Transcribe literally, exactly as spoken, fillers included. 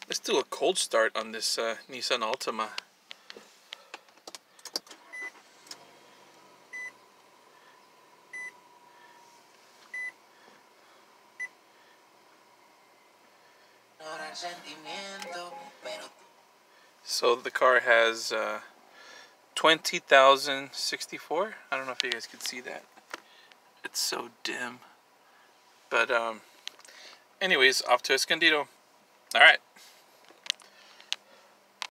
Let's do a cold start on this uh, Nissan Altima. So the car has uh, twenty thousand sixty-four. I don't know if you guys can see that. It's so dim. But um, anyways, off to Escondido. All right.